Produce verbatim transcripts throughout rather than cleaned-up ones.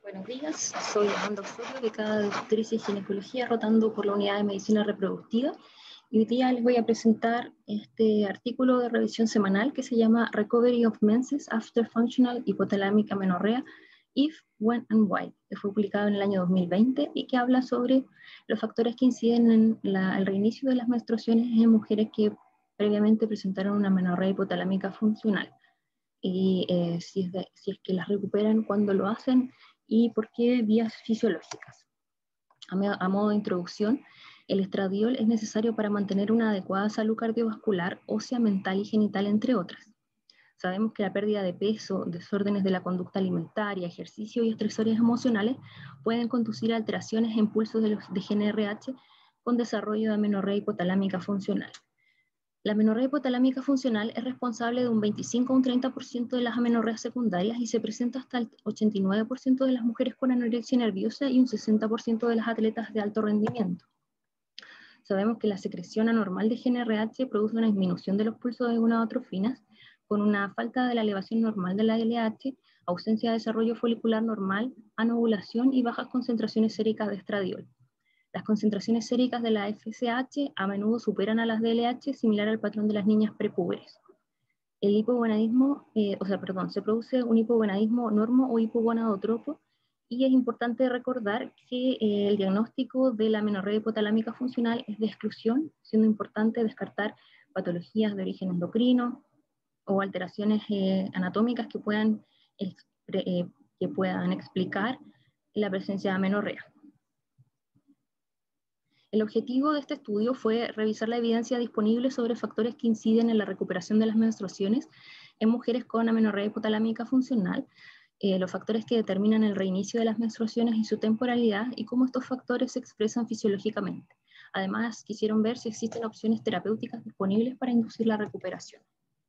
Buenos días, soy Amanda Osorio, becada de Obstetricia y Ginecología, rotando por la Unidad de Medicina Reproductiva. Y hoy día les voy a presentar este artículo de revisión semanal que se llama Recovery of Menses After Functional Hypothalamic Amenorrhea, If, When and Why, que fue publicado en el año dos mil veinte y que habla sobre los factores que inciden en la, el reinicio de las menstruaciones en mujeres que previamente presentaron una amenorrea hipotalámica funcional. Y eh, si, es de, si es que las recuperan, cuando lo hacen y por qué vías fisiológicas. A, me, a modo de introducción, el estradiol es necesario para mantener una adecuada salud cardiovascular, ósea, mental y genital, entre otras. Sabemos que la pérdida de peso, desórdenes de la conducta alimentaria, ejercicio y estresores emocionales pueden conducir a alteraciones en pulsos de, los, de G N R H con desarrollo de amenorrea hipotalámica funcional. La amenorrea hipotalámica funcional es responsable de un veinticinco a un treinta por ciento de las amenorreas secundarias y se presenta hasta el ochenta y nueve por ciento de las mujeres con anorexia nerviosa y un sesenta por ciento de las atletas de alto rendimiento. Sabemos que la secreción anormal de G N R H produce una disminución de los pulsos de gonadotrofinas con una falta de la elevación normal de la L H, ausencia de desarrollo folicular normal, anovulación y bajas concentraciones séricas de estradiol. Las concentraciones séricas de la F S H a menudo superan a las de L H, similar al patrón de las niñas prepúberes. El hipogonadismo, eh, o sea, perdón, se produce un hipogonadismo normo o hipogonadotropo, y es importante recordar que eh, el diagnóstico de la amenorrea hipotalámica funcional es de exclusión, siendo importante descartar patologías de origen endocrino o alteraciones eh, anatómicas que puedan, eh, que puedan explicar la presencia de amenorrea. El objetivo de este estudio fue revisar la evidencia disponible sobre factores que inciden en la recuperación de las menstruaciones en mujeres con amenorrea hipotalámica funcional, eh, los factores que determinan el reinicio de las menstruaciones y su temporalidad, y cómo estos factores se expresan fisiológicamente. Además, quisieron ver si existen opciones terapéuticas disponibles para inducir la recuperación.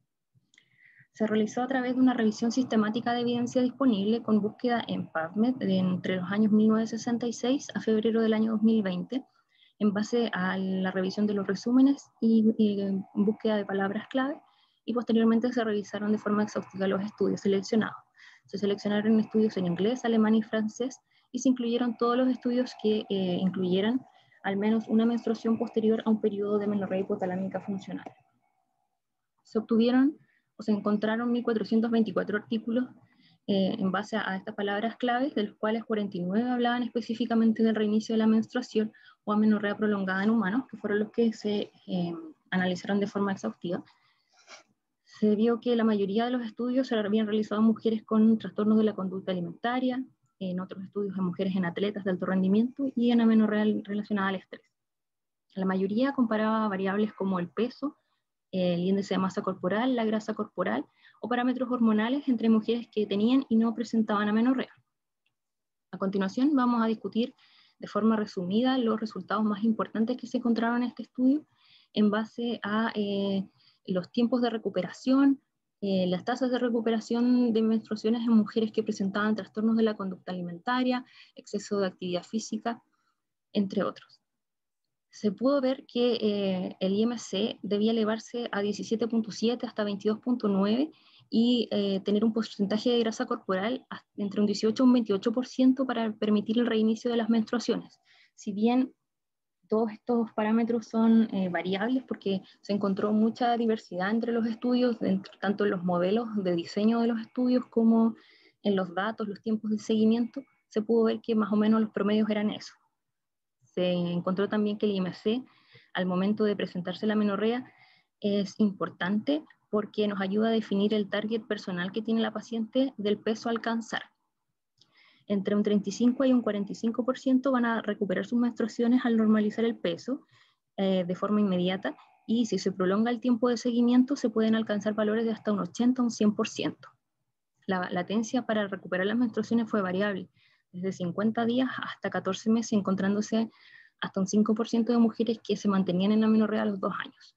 Se realizó a través de una revisión sistemática de evidencia disponible con búsqueda en PubMed de entre los años mil novecientos sesenta y seis a febrero del año dos mil veinte, en base a la revisión de los resúmenes y, y búsqueda de palabras clave, y posteriormente se revisaron de forma exhaustiva los estudios seleccionados. Se seleccionaron estudios en inglés, alemán y francés, y se incluyeron todos los estudios que eh, incluyeran al menos una menstruación posterior a un periodo de amenorrea hipotalámica funcional. Se obtuvieron o se encontraron mil cuatrocientos veinticuatro artículos eh, en base a, a estas palabras claves, de los cuales cuarenta y nueve hablaban específicamente del reinicio de la menstruación o amenorrea prolongada en humanos, que fueron los que se eh, analizaron de forma exhaustiva. Se vio que la mayoría de los estudios se habían realizado en mujeres con trastornos de la conducta alimentaria, en otros estudios en mujeres en atletas de alto rendimiento y en amenorrea relacionada al estrés. La mayoría comparaba variables como el peso, el índice de masa corporal, la grasa corporal o parámetros hormonales entre mujeres que tenían y no presentaban amenorrea. A continuación vamos a discutir de forma resumida los resultados más importantes que se encontraron en este estudio en base a eh, los tiempos de recuperación, eh, las tasas de recuperación de menstruaciones en mujeres que presentaban trastornos de la conducta alimentaria, exceso de actividad física, entre otros. Se pudo ver que eh, el I M C debía elevarse a diecisiete punto siete hasta veintidós punto nueve y eh, tener un porcentaje de grasa corporal entre un dieciocho y un veintiocho por ciento para permitir el reinicio de las menstruaciones. Si bien todos estos parámetros son eh, variables porque se encontró mucha diversidad entre los estudios, entre, tanto en los modelos de diseño de los estudios como en los datos, los tiempos de seguimiento, se pudo ver que más o menos los promedios eran eso. Se encontró también que el I M C, al momento de presentarse la amenorrea, es importante porque nos ayuda a definir el target personal que tiene la paciente del peso a alcanzar. Entre un treinta y cinco y un cuarenta y cinco por ciento van a recuperar sus menstruaciones al normalizar el peso eh, de forma inmediata, y si se prolonga el tiempo de seguimiento se pueden alcanzar valores de hasta un ochenta a un cien por ciento. La latencia para recuperar las menstruaciones fue variable, desde cincuenta días hasta catorce meses, encontrándose hasta un cinco por ciento de mujeres que se mantenían en la amenorrea a los dos años.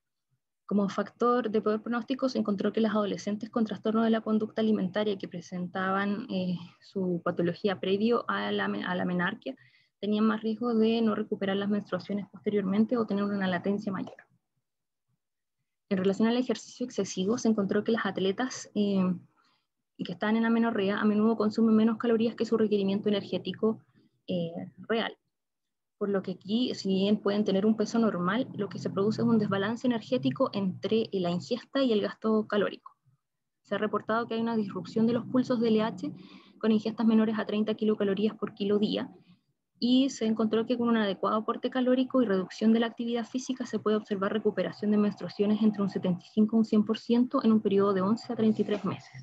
Como factor de peor pronóstico se encontró que las adolescentes con trastorno de la conducta alimentaria que presentaban eh, su patología previo a la, a la menarquia tenían más riesgo de no recuperar las menstruaciones posteriormente o tener una latencia mayor. En relación al ejercicio excesivo se encontró que las atletas eh, y que están en amenorrea a menudo consumen menos calorías que su requerimiento energético eh, real. Por lo que aquí, si bien pueden tener un peso normal, lo que se produce es un desbalance energético entre la ingesta y el gasto calórico. Se ha reportado que hay una disrupción de los pulsos de L H con ingestas menores a treinta kilocalorías por kilo día, y se encontró que con un adecuado aporte calórico y reducción de la actividad física se puede observar recuperación de menstruaciones entre un setenta y cinco y un cien por ciento en un periodo de once a treinta y tres meses.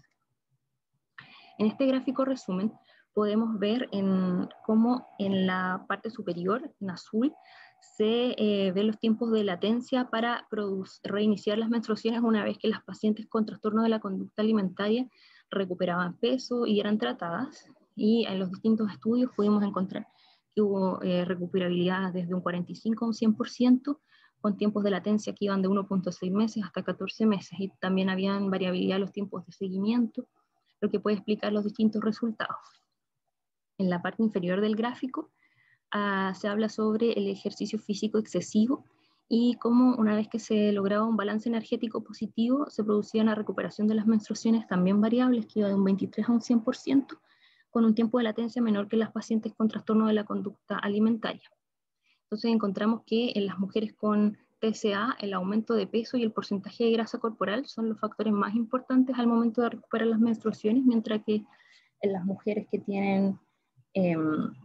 En este gráfico resumen podemos ver en cómo en la parte superior, en azul, se eh, ven los tiempos de latencia para reiniciar las menstruaciones una vez que las pacientes con trastorno de la conducta alimentaria recuperaban peso y eran tratadas, y en los distintos estudios pudimos encontrar que hubo eh, recuperabilidad desde un cuarenta y cinco a un cien por ciento, con tiempos de latencia que iban de uno punto seis meses hasta catorce meses, y también habían variabilidad en los tiempos de seguimiento, lo que puede explicar los distintos resultados. En la parte inferior del gráfico uh, se habla sobre el ejercicio físico excesivo y cómo una vez que se lograba un balance energético positivo se producía una recuperación de las menstruaciones también variables que iba de un veintitrés a un cien por ciento, con un tiempo de latencia menor que en las pacientes con trastorno de la conducta alimentaria. Entonces encontramos que en las mujeres con T C A el aumento de peso y el porcentaje de grasa corporal son los factores más importantes al momento de recuperar las menstruaciones, mientras que en las mujeres que tienen eh,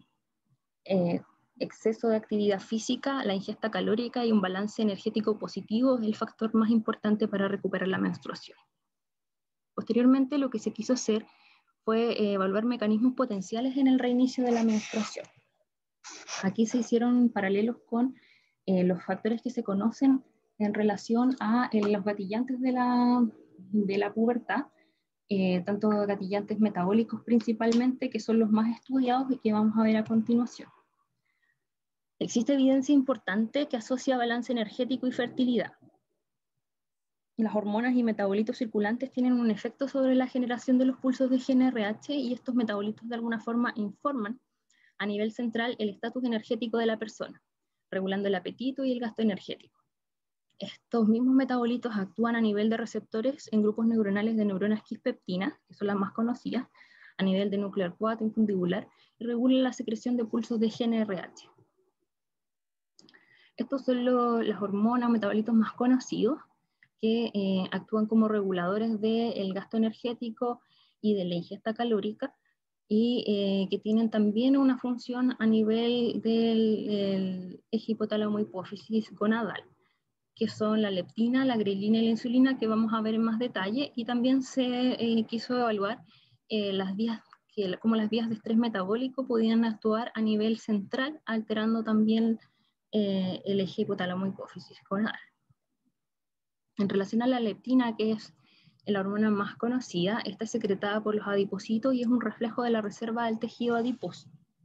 eh, exceso de actividad física, la ingesta calórica y un balance energético positivo es el factor más importante para recuperar la menstruación. Posteriormente, lo que se quiso hacer fue eh, evaluar mecanismos potenciales en el reinicio de la menstruación. Aquí se hicieron paralelos con eh, los factores que se conocen en relación a eh, los gatillantes de la, de la pubertad, eh, tanto gatillantes metabólicos principalmente, que son los más estudiados y que vamos a ver a continuación. Existe evidencia importante que asocia balance energético y fertilidad. Las hormonas y metabolitos circulantes tienen un efecto sobre la generación de los pulsos de G N R H, y estos metabolitos de alguna forma informan a nivel central el estatus energético de la persona, regulando el apetito y el gasto energético. Estos mismos metabolitos actúan a nivel de receptores en grupos neuronales de neuronas quispeptinas, que son las más conocidas, a nivel de núcleo cuatro infundibular, y regulan la secreción de pulsos de G N R H. Estos son lo, las hormonas o metabolitos más conocidos, que eh, actúan como reguladores del gasto energético y de la ingesta calórica, y eh, que tienen también una función a nivel del, del eje hipotálamo-hipófisis gonadal, que son la leptina, la grelina y la insulina, que vamos a ver en más detalle, y también se eh, quiso evaluar eh, las vías, que, cómo las vías de estrés metabólico podían actuar a nivel central, alterando también eh, el eje hipotálamo-hipófisis gonadal. En relación a la leptina, que es la hormona más conocida, está secretada por los adipocitos y es un reflejo de la reserva del tejido adiposo.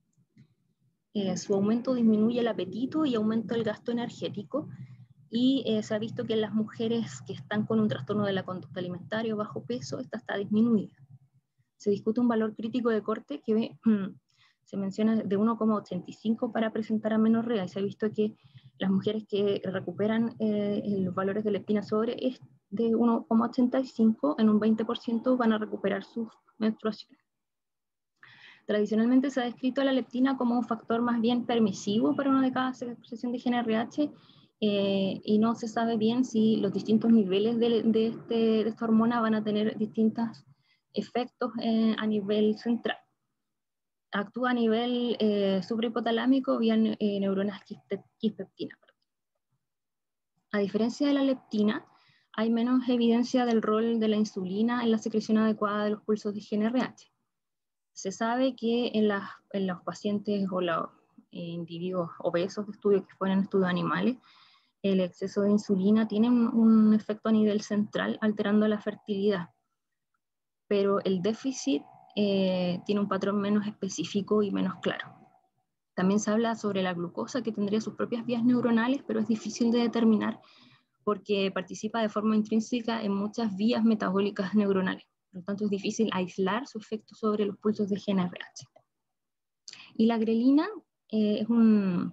Eh, su aumento disminuye el apetito y aumenta el gasto energético, y eh, se ha visto que en las mujeres que están con un trastorno de la conducta alimentaria o bajo peso, esta está disminuida. Se discute un valor crítico de corte que mm, se menciona de uno coma ochenta y cinco para presentar amenorrea, y se ha visto que las mujeres que recuperan eh, los valores de leptina sobre es de uno coma ochenta y cinco, en un veinte por ciento van a recuperar sus menstruaciones. Tradicionalmente se ha descrito a la leptina como un factor más bien permisivo para una adecuada secreción de G N R H, eh, y no se sabe bien si los distintos niveles de, de, este, de esta hormona van a tener distintos efectos eh, a nivel central. Actúa a nivel eh, suprahipotalámico vía eh, neuronas quispeptina. A diferencia de la leptina, hay menos evidencia del rol de la insulina en la secreción adecuada de los pulsos de G N R H. Se sabe que en, las, en los pacientes o los eh, individuos obesos de estudio que fueron estudios animales, el exceso de insulina tiene un, un efecto a nivel central, alterando la fertilidad, pero el déficit eh, tiene un patrón menos específico y menos claro. También se habla sobre la glucosa, que tendría sus propias vías neuronales, pero es difícil de determinar porque participa de forma intrínseca en muchas vías metabólicas neuronales. Por lo tanto, es difícil aislar su efecto sobre los pulsos de G N R H. Y la grelina eh, es un,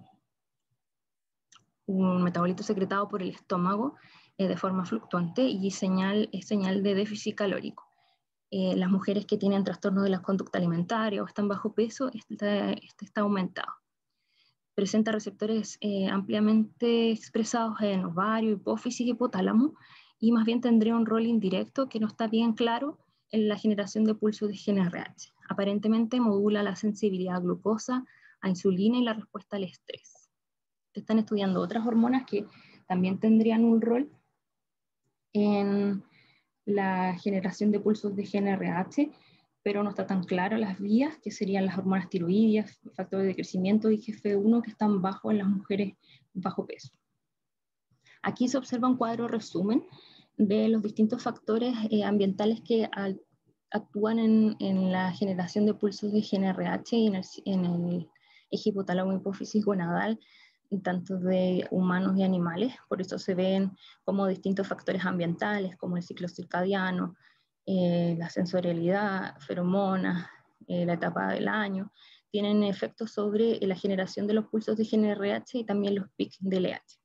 un metabolito secretado por el estómago eh, de forma fluctuante, y señal, es señal de déficit calórico. Eh, las mujeres que tienen trastorno de la conducta alimentaria o están bajo peso, este, este está aumentado. Presenta receptores eh, ampliamente expresados en ovario, hipófisis y hipotálamo, y más bien tendría un rol indirecto que no está bien claro en la generación de pulsos de G N R H. Aparentemente modula la sensibilidad a glucosa, a insulina y la respuesta al estrés. Se están estudiando otras hormonas que también tendrían un rol en la generación de pulsos de G N R H, pero no está tan claro las vías, que serían las hormonas tiroideas, factores de crecimiento y I G F uno, que están bajo en las mujeres bajo peso. Aquí se observa un cuadro resumen de los distintos factores eh, ambientales que al, actúan en, en la generación de pulsos de G N R H y en el, en el eje hipotálamo hipófisis gonadal, tanto de humanos y animales. Por eso se ven como distintos factores ambientales, como el ciclo circadiano, eh, la sensorialidad, feromonas, eh, la etapa del año, tienen efectos sobre la generación de los pulsos de G N R H y también los picos de L H.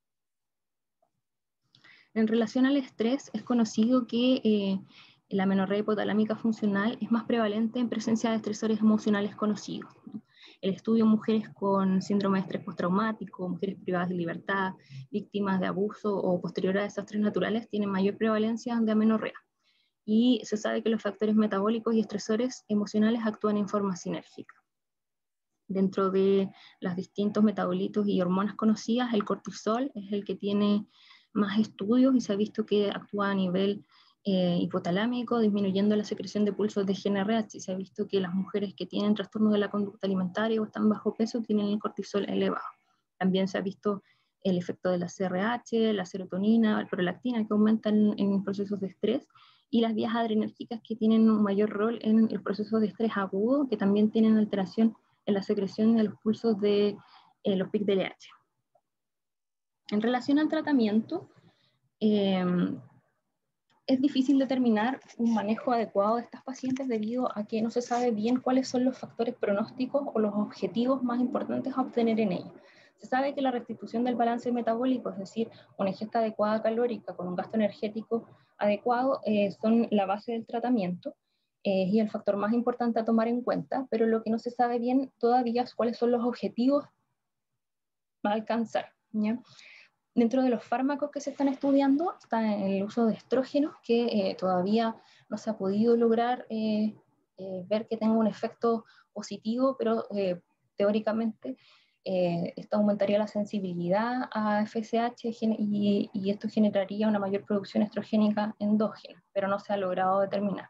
En relación al estrés, es conocido que eh, la amenorrea hipotalámica funcional es más prevalente en presencia de estresores emocionales conocidos. El estudio en mujeres con síndrome de estrés postraumático, mujeres privadas de libertad, víctimas de abuso o posterior a desastres naturales tienen mayor prevalencia de amenorrea. Y se sabe que los factores metabólicos y estresores emocionales actúan en forma sinérgica. Dentro de los distintos metabolitos y hormonas conocidas, el cortisol es el que tiene más estudios y se ha visto que actúa a nivel eh, hipotalámico, disminuyendo la secreción de pulsos de G N R H. Se ha visto que las mujeres que tienen trastornos de la conducta alimentaria o están bajo peso tienen el cortisol elevado. También se ha visto el efecto de la C R H, la serotonina, la prolactina, que aumentan en procesos de estrés, y las vías adrenérgicas, que tienen un mayor rol en los procesos de estrés agudo, que también tienen alteración en la secreción de los pulsos de eh, los picos de L H. En relación al tratamiento, eh, es difícil determinar un manejo adecuado de estas pacientes debido a que no se sabe bien cuáles son los factores pronósticos o los objetivos más importantes a obtener en ellas. Se sabe que la restitución del balance metabólico, es decir, una ingesta adecuada calórica con un gasto energético adecuado, eh, son la base del tratamiento eh, y el factor más importante a tomar en cuenta, pero lo que no se sabe bien todavía es cuáles son los objetivos a alcanzar, ¿ya? Dentro de los fármacos que se están estudiando está el uso de estrógenos, que eh, todavía no se ha podido lograr eh, eh, ver que tenga un efecto positivo, pero eh, teóricamente eh, esto aumentaría la sensibilidad a F S H y, y esto generaría una mayor producción estrogénica endógena, pero no se ha logrado determinar.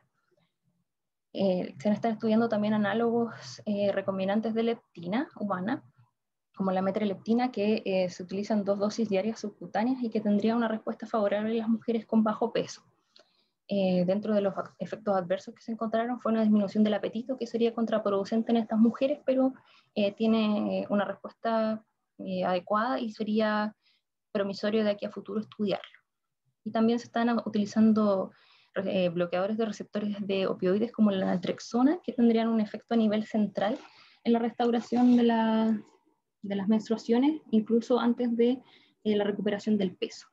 Eh, se están estudiando también análogos eh, recombinantes de leptina humana, como la metraleptina, que eh, se utilizan dos dosis diarias subcutáneas y que tendría una respuesta favorable en las mujeres con bajo peso. Eh, dentro de los efectos adversos que se encontraron fue una disminución del apetito, que sería contraproducente en estas mujeres, pero eh, tiene una respuesta eh, adecuada y sería promisorio de aquí a futuro estudiarlo. Y también se están utilizando eh, bloqueadores de receptores de opioides como la naltrexona, que tendrían un efecto a nivel central en la restauración de la de las menstruaciones, incluso antes de eh, la recuperación del peso.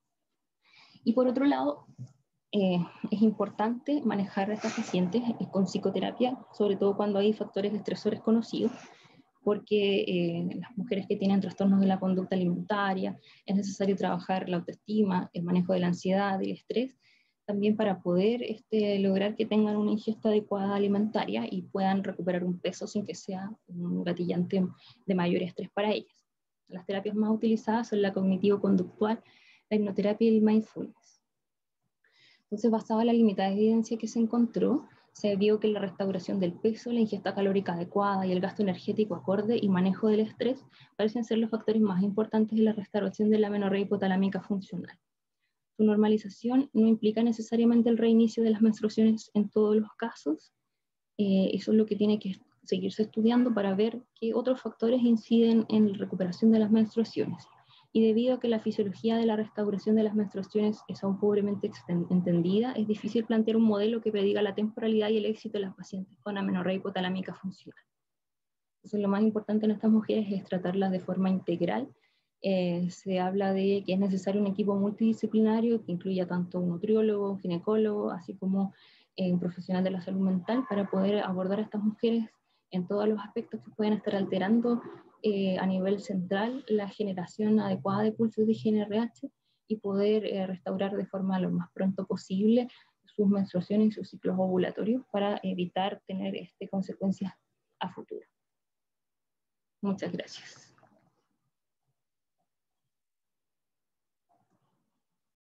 Y por otro lado, eh, es importante manejar a estas pacientes eh, con psicoterapia, sobre todo cuando hay factores estresores conocidos, porque eh, las mujeres que tienen trastornos de la conducta alimentaria, es necesario trabajar la autoestima, el manejo de la ansiedad y el estrés, también para poder este, lograr que tengan una ingesta adecuada alimentaria y puedan recuperar un peso sin que sea un gatillante de mayor estrés para ellas. Las terapias más utilizadas son la cognitivo-conductual, la hipnoterapia y el mindfulness. Entonces, basada en la limitada evidencia que se encontró, se vio que la restauración del peso, la ingesta calórica adecuada y el gasto energético acorde y manejo del estrés parecen ser los factores más importantes en la restauración de la amenorrea hipotalámica funcional. Su normalización no implica necesariamente el reinicio de las menstruaciones en todos los casos. Eh, eso es lo que tiene que seguirse estudiando para ver qué otros factores inciden en la recuperación de las menstruaciones. Y debido a que la fisiología de la restauración de las menstruaciones es aún pobremente entendida, es difícil plantear un modelo que prediga la temporalidad y el éxito de las pacientes con amenorrea hipotalámica funcional. Entonces, lo más importante en estas mujeres es tratarlas de forma integral. Eh, se habla de que es necesario un equipo multidisciplinario que incluya tanto un nutriólogo, un ginecólogo, así como eh, un profesional de la salud mental para poder abordar a estas mujeres en todos los aspectos que pueden estar alterando eh, a nivel central la generación adecuada de pulsos de G N R H y poder eh, restaurar de forma lo más pronto posible sus menstruaciones y sus ciclos ovulatorios para evitar tener este, consecuencias a futuro. Muchas gracias.